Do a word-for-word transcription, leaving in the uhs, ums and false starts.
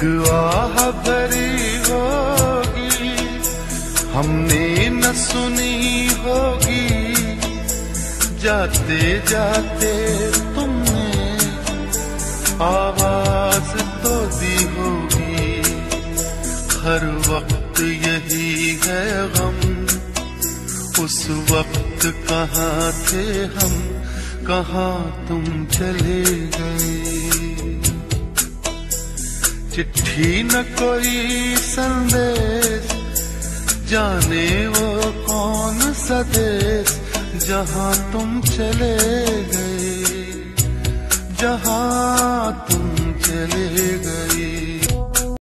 आह भरी होगी हमने न सुनी होगी, जाते जाते तुमने आवाज तो दी होगी। हर वक्त यही है गम, उस वक्त कहाँ थे हम, कहाँ तुम चले गए। चिट्ठी न कोई संदेश, जाने वो कौन सा देश, जहाँ तुम चले गए, जहाँ तुम चले गए।